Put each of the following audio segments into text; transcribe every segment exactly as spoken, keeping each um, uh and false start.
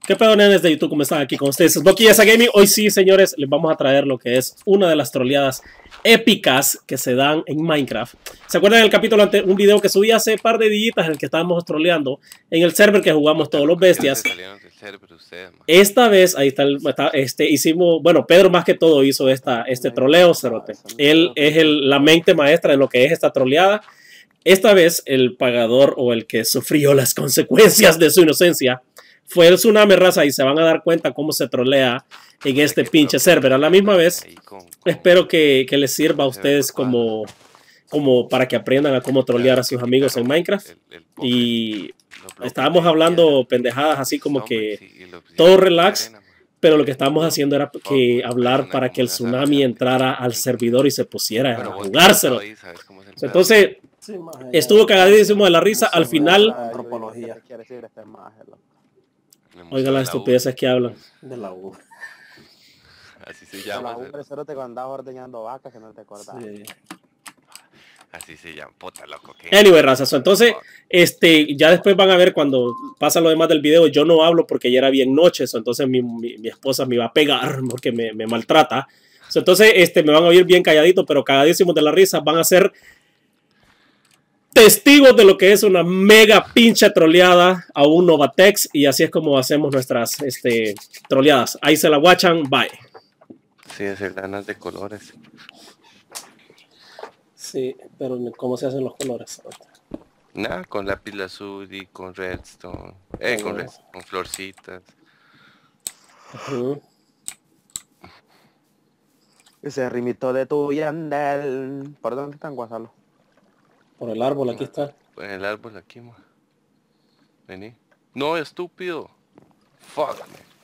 ¿Qué pedo, nenes de YouTube? ¿Cómo están? Aquí con ustedes. Es Bucky S Gaming. Hoy sí, señores, les vamos a traer lo que es una de las troleadas épicas que se dan en Minecraft. ¿Se acuerdan del capítulo anterior? Un video que subí hace un par de días en el que estábamos troleando en el server que jugamos todos los bestias. Esta vez, ahí está, el, está este, hicimos, bueno, Pedro más que todo hizo esta, este troleo, cerote. Él es el, la mente maestra de lo que es esta troleada. Esta vez, el pagador o el que sufrió las consecuencias de su inocencia fue el Tsunami, raza, y se van a dar cuenta cómo se trolea en este pinche server. A la misma vez, espero que, que les sirva a ustedes como, como para que aprendan a cómo trolear a sus amigos en Minecraft. Y estábamos hablando pendejadas así como que todo relax, pero lo que estábamos haciendo era que hablar para que el Tsunami entrara al servidor y se pusiera a jugárselo. Entonces, estuvo cagadísimo de la risa. Al final, oiga las estupideces que hablan. De la U. Así se llama. De la U, pero te andaba ordeñando vacas que no te acordás. Sí. Así se llama, puta loco. ¿Qué? Anyway, razas. Entonces, este, ya después van a ver cuando pasa lo demás del video. Yo no hablo porque ya era bien noche. So, entonces mi, mi, mi esposa me iba a pegar porque me, me maltrata. So, entonces, este, me van a oír bien calladito, pero cagadísimos de la risa. Van a ser testigos de lo que es una mega pinche troleada a un Novatex, y así es como hacemos nuestras este, troleadas. Ahí se la guachan, bye. Sí, hacer ganas de colores. Sí, pero ¿cómo se hacen los colores? Nada, con lápiz azul y con redstone. Eh, oh, con, redstone, con florcitas. Uh-huh. Ese rimito de tu yandel. ¿Por dónde están, Guasalo? Por el árbol, aquí está. Por el árbol aquí, ma. Vení. No, estúpido. Fuck.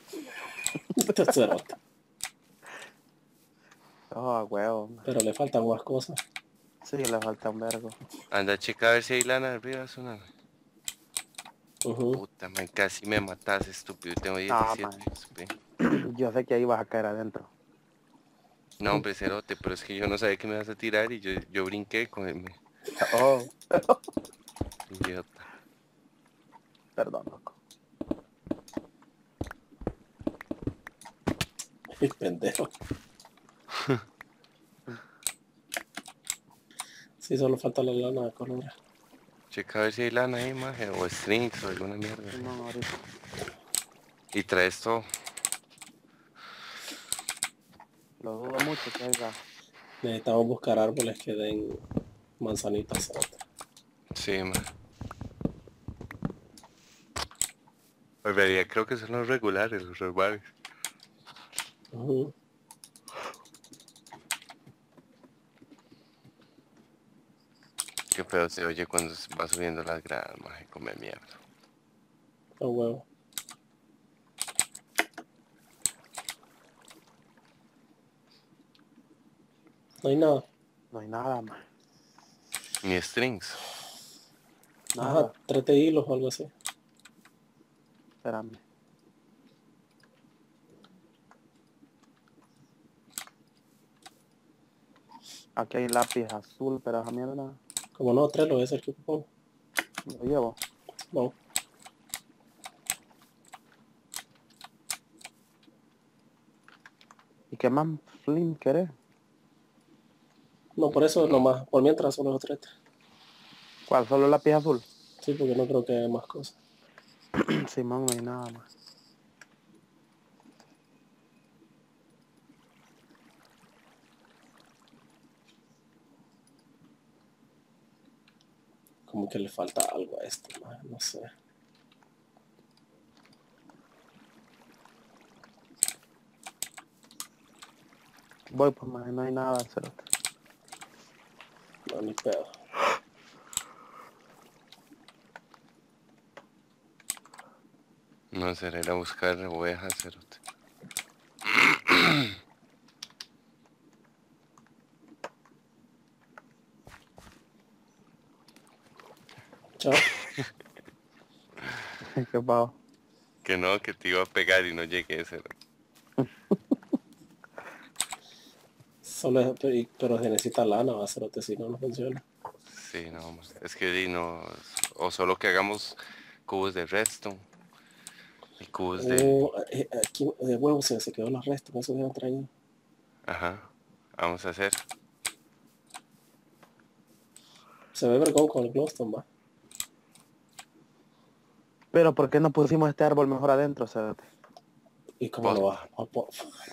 Oh, huevo. Pero le faltan más cosas. Sí, le falta un vergo. Anda, checa a ver si hay lana arriba, Tsunami. Uh-huh. Puta, man, casi me matas, estúpido. Tengo diecisiete. No, yo sé que ahí vas a caer adentro. No, hombre, cerote, pero es que yo no sabía que me vas a tirar y yo, yo brinqué con él. Oh. Idiota. Perdón, loco. Ay, pendejo. Sí, solo falta la lana de color. Checa a ver si hay lana ahí, maje, o strings o alguna mierda. No, ahorita. Y traes todo. Lo dudo mucho que haya. Necesitamos buscar árboles que den manzanitas. Sí, man. En realidad creo que son los regulares, los regulares. Uh-huh. Qué feo se oye cuando se va subiendo las gradas, maje, come mierda. Oh, huevo. No hay nada. No hay nada más. Ni strings. Nada. Ajá, trate hilos o algo así. Espérame. Aquí hay lápiz azul, pero esa mierda. Como no, tres lo voy a hacer que ocupo. Lo llevo. No. ¿Y qué más flint querés? No, por eso nomás. Por mientras solo los tres. ¿Cuál? ¿Solo lápiz azul? Sí, porque no creo que haya más cosas. Simón, no hay nada más. Como que le falta algo a esto, no sé. Voy, pues, más no hay nada, cerote. No, ni pedo. No, será ir a buscar ovejas, cerote. Chao. ¿Qué pavo? Que no, que te iba a pegar y no llegué, cerote. Solo es, pero, pero se necesita lana, va a ser si no, no funciona. Sí, no, es que di, no, o solo que hagamos cubos de redstone. Y cubos de... Oh, eh, aquí de huevos se, se quedó los restos, eso se han traído. Ajá. Vamos a hacer. Se ve vergón con el glowstone, va. Pero ¿por qué no pusimos este árbol mejor adentro, cerote? ¿Y cómo Vos. lo vas a po-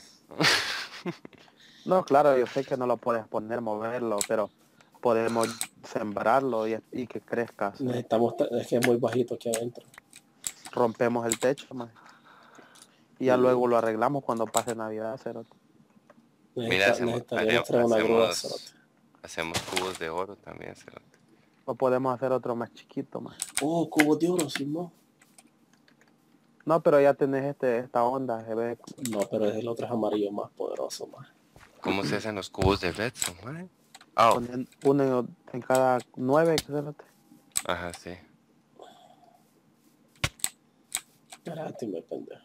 No, claro, yo sé que no lo puedes poner, moverlo, pero podemos sembrarlo y, y que crezca. cerote. Necesitamos, ta- es que es muy bajito aquí adentro. Rompemos el techo, man. Y ya luego lo arreglamos cuando pase Navidad, cerote. Mira, Necesita- hacemos, necesitaríamos haremos- traer una grúa, hacemos, cerote. hacemos cubos de oro también, cerote. O podemos hacer otro más chiquito, man. Oh, cubos de oro, Simón. No, pero ya tenés este, esta onda, se ve. No, pero es el otro es amarillo más poderoso, más. ¿Cómo se hacen los cubos de redstone, man? Ah, Ponen uno en, en cada nueve, cerote. ajá, sí. Espérate, me pendejo.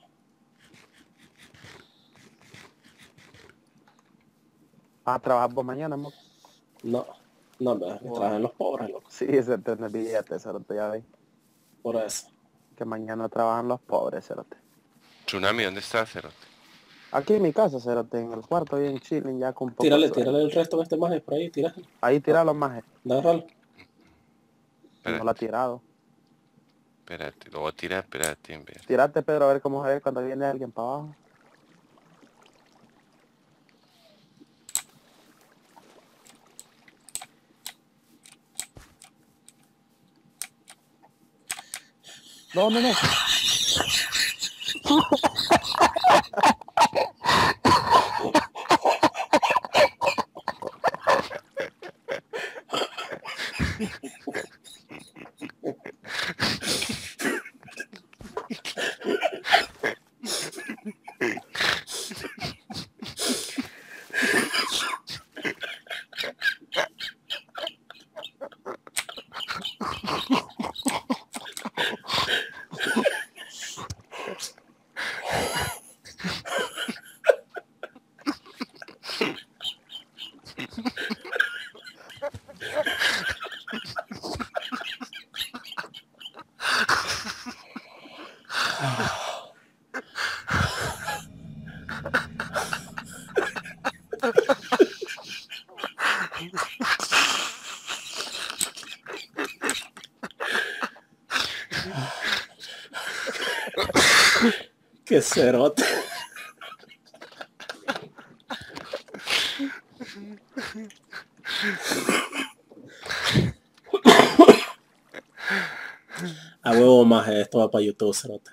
Ah, trabajar por mañana, mo. No, no, me que Oh. trabajan los pobres, loco. Sí, ese tiene billete, cerote, ya veis. Por eso. Que mañana trabajan los pobres, cerote. Tsunami, ¿dónde está, cerote? Aquí en mi casa, cerote, en el cuarto, bien chilling, ya con poco Tírale, sueño. tírale el resto de este maje por ahí, tírale. Ahí tíralo más, Agárralo. Espérate, no lo ha tirado. espérate, lo voy a tirar, espérate, en vez. Tírate, Pedro, a ver cómo se ve cuando viene alguien para abajo. No, no, no. Qué cerote. A huevo más, esto va para YouTube, cerote.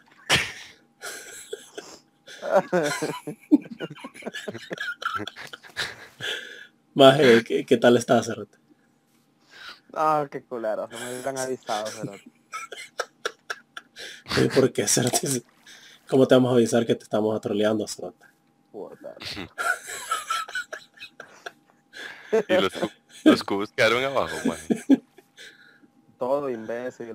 Maje, ¿qué, ¿qué tal está, cerote? Ah, qué culero, no me hubieran avisado, cerote. ¿Y por qué, cerote? ¿Cómo te vamos a avisar que te estamos atroleando, cerote? Puta. Y los, cu- los cubos quedaron abajo, man. Todo imbécil.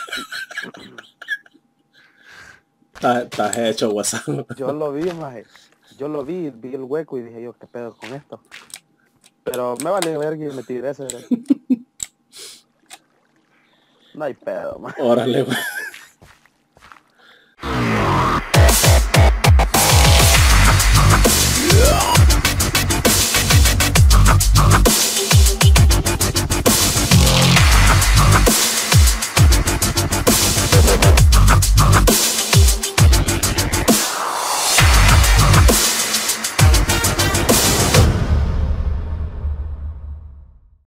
Estás estás hecho, WhatsApp. Yo lo vi, maje. Yo lo vi, vi el hueco y dije yo, ¿qué pedo con esto? Pero me vale ver que me tiré ese. No hay pedo, maje. Órale, güey.